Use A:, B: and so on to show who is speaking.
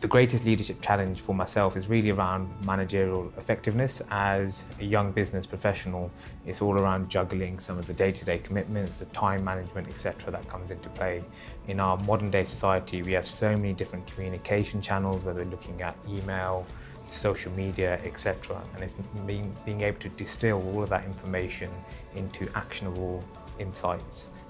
A: The greatest leadership challenge for myself is really around managerial effectiveness. As a young business professional, it's all around juggling some of the day-to-day commitments, the time management, etc. that comes into play. In our modern day society, we have so many different communication channels, whether we're looking at email, social media, etc. And it's being able to distill all of that information into actionable insights